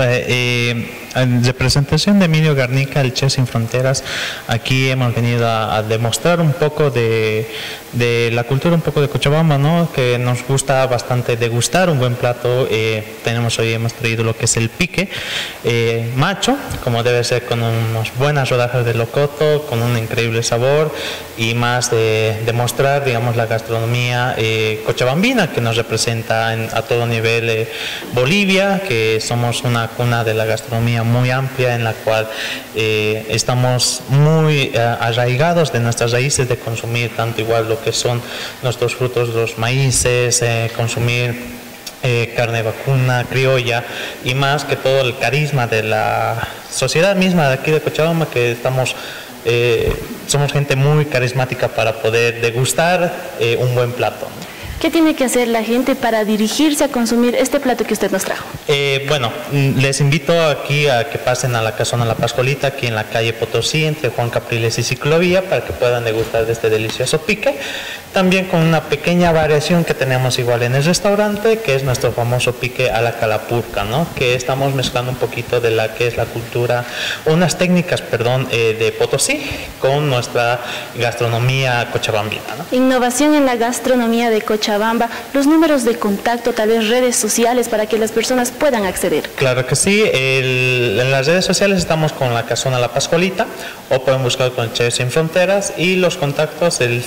En representación de Emilio Garnica, el Chef Sin Fronteras, aquí hemos venido a demostrar un poco de la cultura un poco de Cochabamba, ¿no?, que nos gusta bastante degustar un buen plato. Hemos traído lo que es el pique macho, como debe ser, con unas buenas rodajas de locoto, con un increíble sabor, y más de demostrar, digamos, la gastronomía cochabambina que nos representa a todo nivel Bolivia, que somos una cuna de la gastronomía muy amplia, en la cual estamos muy arraigados de nuestras raíces, de consumir tanto igual lo que son nuestros frutos, los maíces, consumir carne vacuna, criolla, y más que todo el carisma de la sociedad misma de aquí de Cochabamba, que somos gente muy carismática para poder degustar un buen plato. ¿Qué tiene que hacer la gente para dirigirse a consumir este plato que usted nos trajo? Bueno, les invito aquí a que pasen a la Casona La Pascualita, aquí en la calle Potosí, entre Juan Capriles y Ciclovía, para que puedan degustar de este delicioso pique. También con una pequeña variación que tenemos igual en el restaurante, que es nuestro famoso pique a la calapurca, ¿no?, que estamos mezclando un poquito de la que es la cultura, unas técnicas, perdón, de Potosí con nuestra gastronomía cochabambina, ¿no? Innovación en la gastronomía de Cochabamba, los números de contacto, tal vez redes sociales, para que las personas puedan acceder. Claro que sí, en las redes sociales estamos con la Casona La Pascualita, o pueden buscar con Chef Sin Fronteras, y los contactos el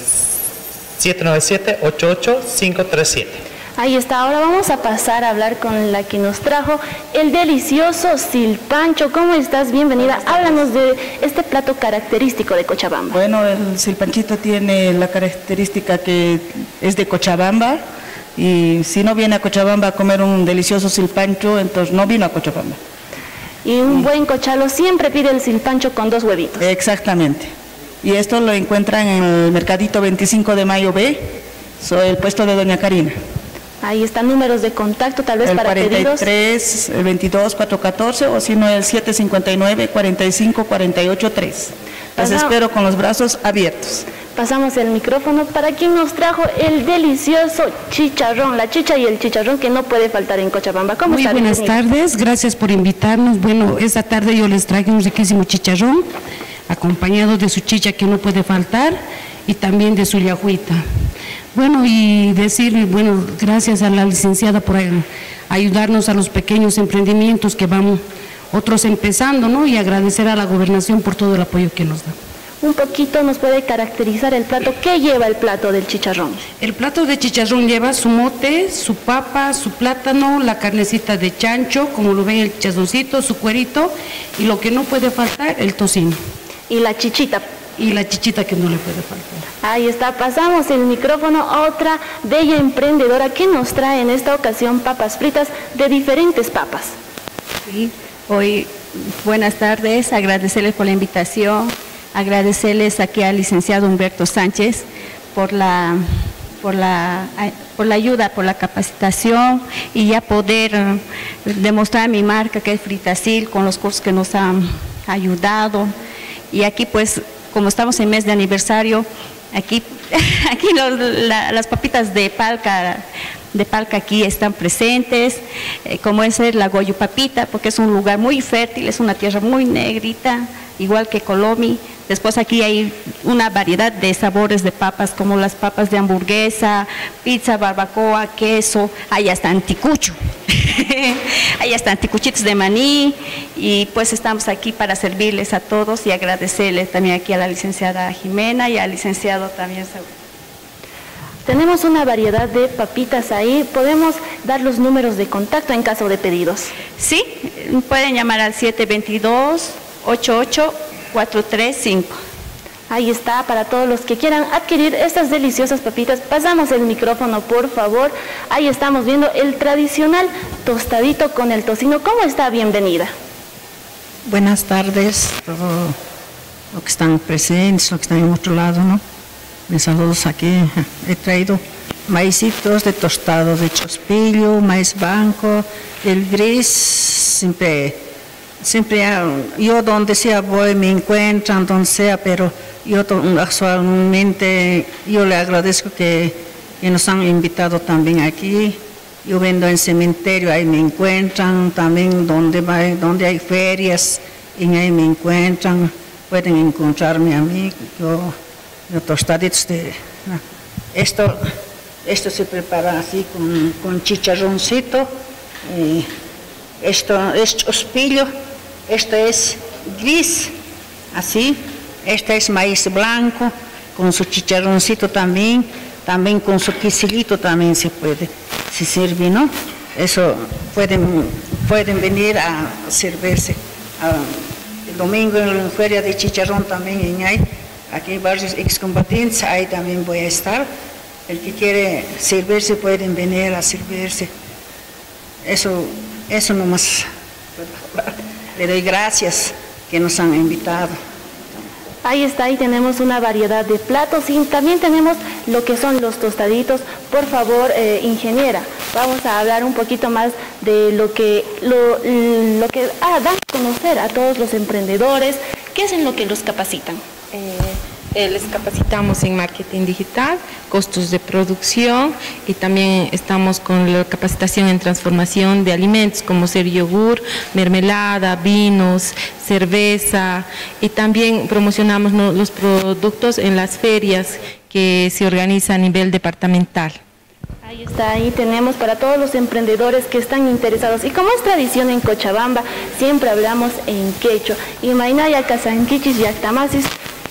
797-88-537. Ahí está, ahora vamos a pasar a hablar con la que nos trajo el delicioso silpancho. ¿Cómo estás? Bienvenida. Háblanos de este plato característico de Cochabamba. Bueno, el silpanchito tiene la característica que es de Cochabamba, y si no viene a Cochabamba a comer un delicioso silpancho, entonces no vino a Cochabamba. Y un buen cochalo siempre pide el silpancho con 2 huevitos. Exactamente. Y esto lo encuentran en el Mercadito 25 de Mayo B, soy el puesto de Doña Karina. Ahí están números de contacto, tal vez el para 43, pedidos. El 22 414, o si no el 759 45 48 3. Las espero con los brazos abiertos. Pasamos el micrófono para quien nos trajo el delicioso chicharrón, la chicha y el chicharrón que no puede faltar en Cochabamba. ¿Cómo está? Muy buenas tardes, gracias por invitarnos. Bueno, esta tarde yo les traigo un riquísimo chicharrón. acompañado de su chicha que no puede faltar y también de su yahuita. Bueno, y decir, bueno, gracias a la licenciada por ayudarnos a los pequeños emprendimientos que van otros empezando, ¿no? Y agradecer a la gobernación por todo el apoyo que nos da. Un poquito nos puede caracterizar el plato. ¿Qué lleva el plato del chicharrón? El plato de chicharrón lleva su mote, su papa, su plátano, la carnecita de chancho, como lo ven, el chicharroncito, su cuerito, y lo que no puede faltar, el tocino. Y la chichita. Y la chichita que no le puede faltar. Ahí está, pasamos el micrófono a otra bella emprendedora que nos trae en esta ocasión papas fritas de diferentes papas. Sí, hoy, buenas tardes, agradecerles por la invitación, agradecerles aquí al licenciado Humberto Sánchez por la ayuda, por la capacitación y ya poder demostrar mi marca que es Fritacil con los cursos que nos han ayudado. Y aquí pues, como estamos en mes de aniversario, aquí las papitas de palca aquí están presentes, como es la Goyupapita, porque es un lugar muy fértil, es una tierra muy negrita, igual que Colomi. Después aquí hay una variedad de sabores de papas, como las papas de hamburguesa, pizza, barbacoa, queso, ahí hasta anticucho. Ahí están anticuchitos de maní y pues estamos aquí para servirles a todos y agradecerles también aquí a la licenciada Jimena y al licenciado también. Tenemos una variedad de papitas ahí, podemos dar los números de contacto en caso de pedidos. Sí, pueden llamar al 722-88-435. Ahí está, para todos los que quieran adquirir estas deliciosas papitas. Pasamos el micrófono, por favor. Ahí estamos viendo el tradicional tostadito con el tocino. ¿Cómo está? Bienvenida. Buenas tardes, todos los que están presentes, los que están en otro lado, ¿no? Mis saludos aquí. He traído maicitos de tostado de chospillo, maíz blanco, el gris, siempre yo donde sea voy, me encuentran, donde sea, pero yo actualmente yo le agradezco que nos han invitado también aquí. Yo vendo en cementerio, ahí me encuentran, también donde hay ferias, y ahí me encuentran, pueden encontrarme a mí, yo tostaditos de... Esto se prepara así con chicharroncito, esto es chospillo, esto es gris, así, este es maíz blanco, con su chicharroncito también con su quesilito también se sirve, ¿no? Eso pueden venir a servirse. El domingo en la feria de chicharrón también aquí en Barrios Excombatientes, ahí también voy a estar. El que quiere servirse pueden venir a servirse. Eso nomás. Le doy gracias que nos han invitado. Ahí está, ahí tenemos una variedad de platos y también tenemos lo que son los tostaditos. Por favor, ingeniera, vamos a hablar un poquito más de lo que dan a conocer a todos los emprendedores. ¿Qué es en lo que los capacitan? Les capacitamos en marketing digital, costos de producción y también estamos con la capacitación en transformación de alimentos como ser yogur, mermelada, vinos, cerveza y también promocionamos los productos en las ferias que se organizan a nivel departamental. Ahí está, ahí tenemos para todos los emprendedores que están interesados. Y como es tradición en Cochabamba, siempre hablamos en quechua. Y Mainaya, Casanquichis y Actamasis,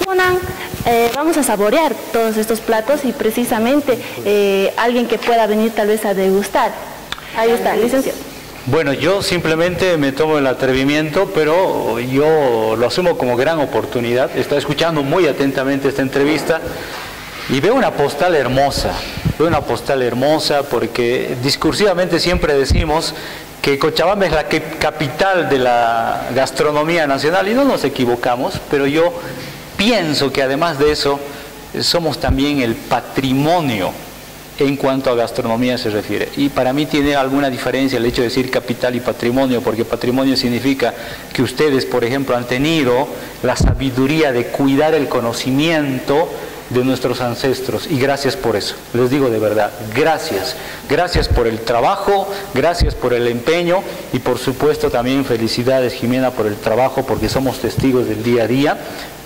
vamos a saborear todos estos platos y precisamente alguien que pueda venir tal vez a degustar. Ahí está, licenciado. Bueno, yo simplemente me tomo el atrevimiento, pero yo lo asumo como gran oportunidad. Estoy escuchando muy atentamente esta entrevista y veo una postal hermosa. Veo una postal hermosa porque discursivamente siempre decimos que Cochabamba es la capital de la gastronomía nacional y no nos equivocamos, pero yo pienso que además de eso somos también el patrimonio en cuanto a gastronomía se refiere. Y para mí tiene alguna diferencia el hecho de decir capital y patrimonio, porque patrimonio significa que ustedes, por ejemplo, han tenido la sabiduría de cuidar el conocimiento de nuestros ancestros y gracias por eso, les digo de verdad, gracias por el trabajo, gracias por el empeño y por supuesto también felicidades Jimena por el trabajo porque somos testigos del día a día,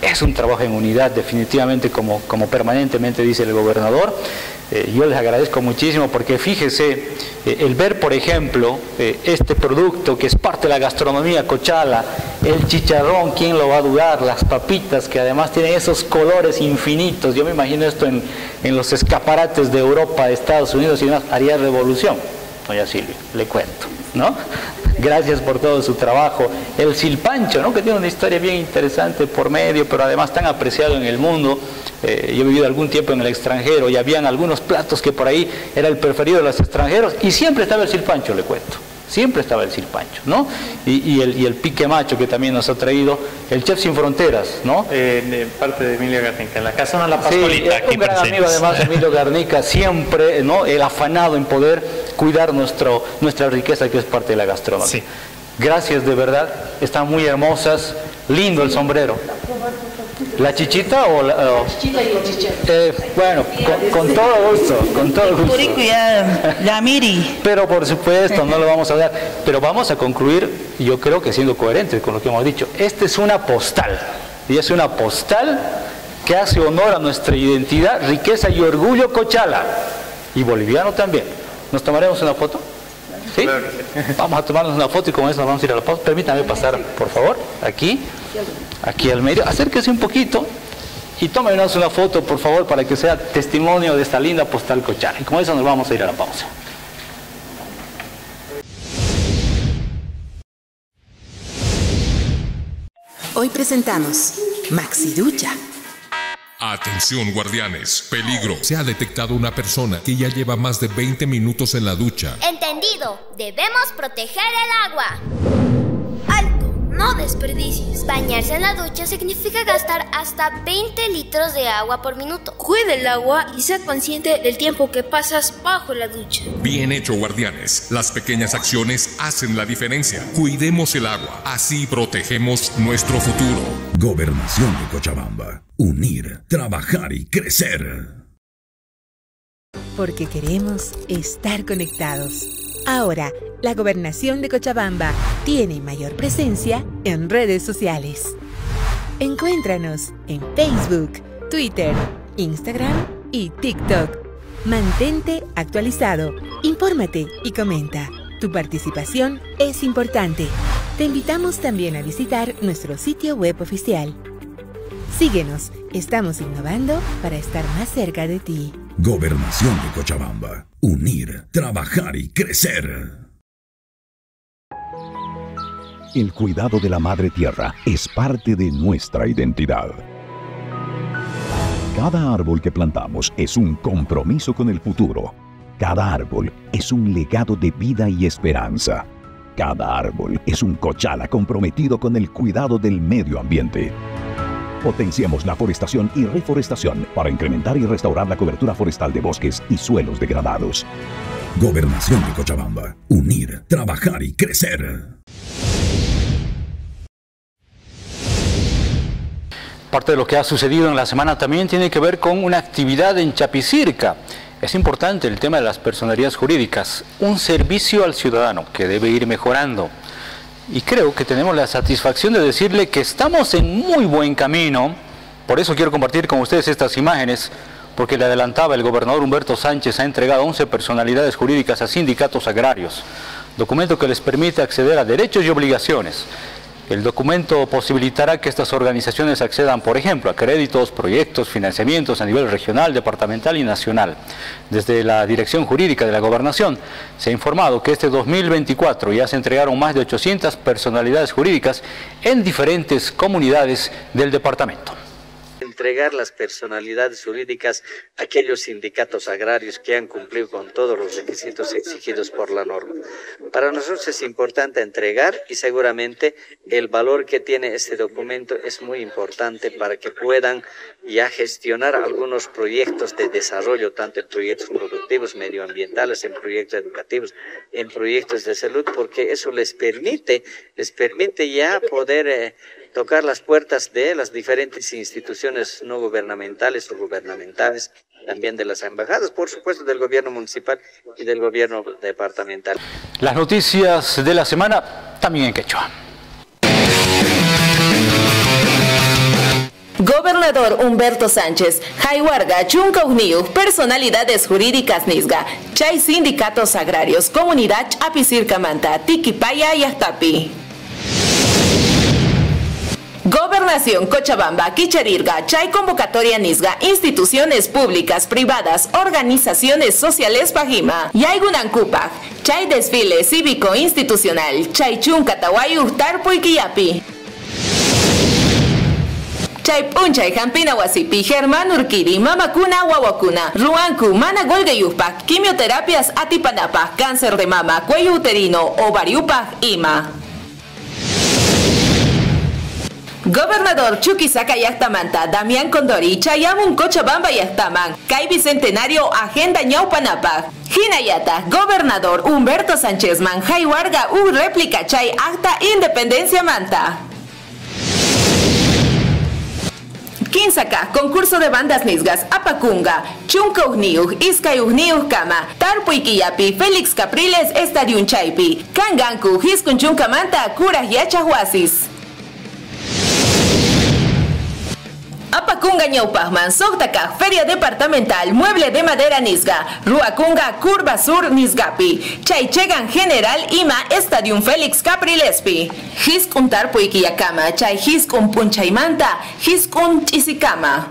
Es un trabajo en unidad, definitivamente, como permanentemente dice el gobernador. Yo les agradezco muchísimo porque fíjese, el ver, por ejemplo, este producto que es parte de la gastronomía cochala, el chicharrón, ¿quién lo va a dudar? Las papitas, que además tienen esos colores infinitos. Yo me imagino esto en los escaparates de Europa, de Estados Unidos y demás, haría revolución. Doña Silvia, le cuento, ¿no? Gracias por todo su trabajo. El silpancho, ¿no? Que tiene una historia bien interesante por medio, pero además tan apreciado en el mundo. Yo he vivido algún tiempo en el extranjero y habían algunos platos que por ahí era el preferido de los extranjeros y siempre estaba el silpancho, le cuento. Siempre estaba el silpancho, ¿no? Y el pique macho que también nos ha traído el Chef Sin Fronteras, ¿no? De parte de Emilio Garnica, en la casa de la Pascualita. Sí, un gran amigo además, Emilio Garnica, siempre, ¿no? El afanado en poder cuidar nuestra riqueza que es parte de la gastronomía. Sí. Gracias, de verdad, están muy hermosas, lindo el sombrero. ¿La chichita o la...? La chichita y los chicharros. Bueno, con todo gusto, con todo gusto. Ya miri. Pero por supuesto, no lo vamos a dar. Pero vamos a concluir, yo creo que siendo coherentes con lo que hemos dicho. Esta es una postal, y es una postal que hace honor a nuestra identidad, riqueza y orgullo cochala, y boliviano también. ¿Nos tomaremos una foto? ¿Sí? Vamos a tomarnos una foto y con eso nos vamos a ir a la pausa. Permítame pasar, por favor, aquí al medio. Acérquese un poquito y tómenos una foto, por favor, para que sea testimonio de esta linda postal cochala. Y con eso nos vamos a ir a la pausa. Hoy presentamos Maxi Ducha. Atención guardianes, peligro. Se ha detectado una persona que ya lleva más de 20 minutos en la ducha. Entendido, debemos proteger el agua. Alto, no desperdicies. Bañarse en la ducha significa gastar hasta 20 litros de agua por minuto. Cuida el agua y sé consciente del tiempo que pasas bajo la ducha. Bien hecho, guardianes. Las pequeñas acciones hacen la diferencia. Cuidemos el agua, así protegemos nuestro futuro. Gobernación de Cochabamba. Unir, trabajar y crecer. Porque queremos estar conectados. Ahora, la Gobernación de Cochabamba tiene mayor presencia en redes sociales. Encuéntranos en Facebook, Twitter, Instagram y TikTok. Mantente actualizado, infórmate y comenta. Tu participación es importante. Te invitamos también a visitar nuestro sitio web oficial. Síguenos, estamos innovando para estar más cerca de ti. Gobernación de Cochabamba. Unir, trabajar y crecer. El cuidado de la madre tierra es parte de nuestra identidad. Cada árbol que plantamos es un compromiso con el futuro. Cada árbol es un legado de vida y esperanza. Cada árbol es un cochala comprometido con el cuidado del medio ambiente. Potenciemos la forestación y reforestación para incrementar y restaurar la cobertura forestal de bosques y suelos degradados. Gobernación de Cochabamba. Unir, trabajar y crecer. Parte de lo que ha sucedido en la semana también tiene que ver con una actividad en Chapicirca. Es importante el tema de las personerías jurídicas, un servicio al ciudadano que debe ir mejorando. Y creo que tenemos la satisfacción de decirle que estamos en muy buen camino. Por eso quiero compartir con ustedes estas imágenes, porque le adelantaba, el gobernador Humberto Sánchez ha entregado 11 personalidades jurídicas a sindicatos agrarios, documento que les permite acceder a derechos y obligaciones. El documento posibilitará que estas organizaciones accedan, por ejemplo, a créditos, proyectos, financiamientos a nivel regional, departamental y nacional. Desde la Dirección Jurídica de la Gobernación se ha informado que este 2024 ya se entregaron más de 800 personalidades jurídicas en diferentes comunidades del departamento. Entregar las personalidades jurídicas a aquellos sindicatos agrarios que han cumplido con todos los requisitos exigidos por la norma. Para nosotros es importante entregar y seguramente el valor que tiene este documento es muy importante para que puedan ya gestionar algunos proyectos de desarrollo, tanto en proyectos productivos, medioambientales, en proyectos educativos, en proyectos de salud, porque eso les permite ya poder tocar las puertas de las diferentes instituciones no gubernamentales o gubernamentales, también de las embajadas, por supuesto del gobierno municipal y del gobierno departamental. Las noticias de la semana también en quechua. Gobernador Humberto Sánchez, Jaiwarga, Chuncauniu, personalidades jurídicas Nisga, Chay sindicatos agrarios, comunidad Apicircamanta, Tiquipaya y Ahtapi. Gobernación Cochabamba, Quicharirga, Chay convocatoria Nisga, instituciones públicas, privadas, organizaciones sociales Pajima, Yaigunancupac, Chay desfile cívico institucional, Chay Chuncatahuayu, Tarpu y Quillapi. Chay Punchay, Jampina Wasipi, Germán Urquidi, Mamakuna Wawakuna, Ruancu, Mana Golgeyupac, quimioterapias Atipanapa, cáncer de mama, cuello uterino, ovariupac, IMA. Gobernador Chuquisaca Yactamanta, Damián Condori, Chayamun Cochabamba Yactaman, Cay Bicentenario, Agenda Ñaupanapa. Jinayata, Gobernador Humberto Sánchez Man, Jaiwarga, réplica Chay Acta Independencia Manta. Quinsaka, concurso de bandas nisgas, Apacunga, Chuncauniuj, Iskayujniuj Kama, Tarpu y Quillapi, Félix Capriles, Estadio Chaypi, Kanganku, Hiskun Chuncamanta, Curas Yachahuasis. Apacunga Ñaupajman, Soctaca, Feria Departamental, Mueble de Madera Nisga, Ruacunga, Curva Sur Nisgapi, Chaychegan General Ima, Estadio Félix Caprilespi, Hiskun Tarpu y Quillacama, Chay Hiskun Punchaymanta, Hiskun Chisikama.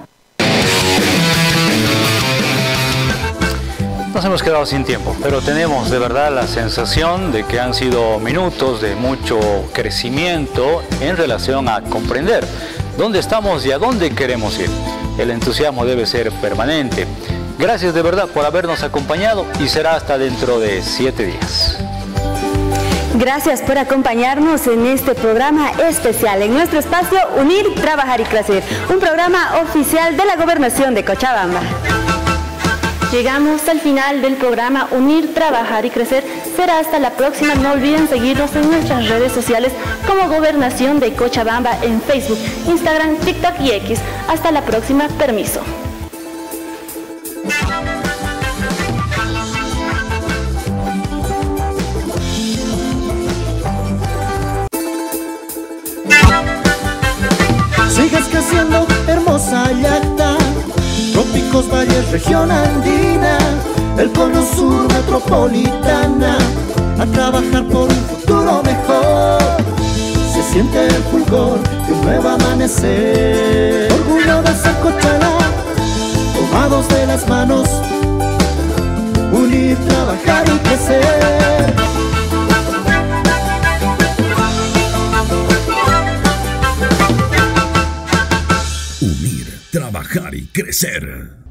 Nos hemos quedado sin tiempo, pero tenemos de verdad la sensación de que han sido minutos de mucho crecimiento en relación a comprender dónde estamos y a dónde queremos ir. El entusiasmo debe ser permanente. Gracias de verdad por habernos acompañado y será hasta dentro de 7 días. Gracias por acompañarnos en este programa especial, en nuestro espacio Unir, Trabajar y Crecer, un programa oficial de la Gobernación de Cochabamba. Llegamos al final del programa Unir, Trabajar y Crecer. Será hasta la próxima. No olviden seguirnos en nuestras redes sociales como Gobernación de Cochabamba en Facebook, Instagram, TikTok y X. Hasta la próxima. Permiso. Sigues creciendo, hermosa Yacta. Trópicos, valles, región andina, el cono sur metropolitana, a trabajar por un futuro mejor. Se siente el fulgor de un nuevo amanecer. Orgullo de ser Cochala, tomados de las manos, unir, trabajar y crecer. Unir, trabajar y crecer.